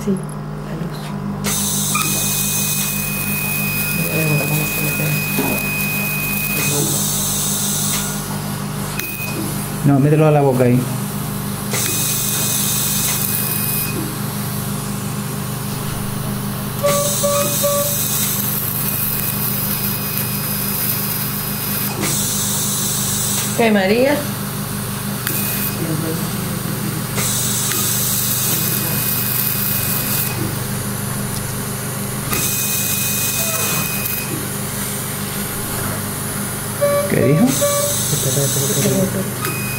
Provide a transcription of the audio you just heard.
Sí, la luz. Mira de boca cómo se mete el humo. No, mételo a la boca ahí. ¿Qué, María? ¿Qué dijo? Espera, espera, espera.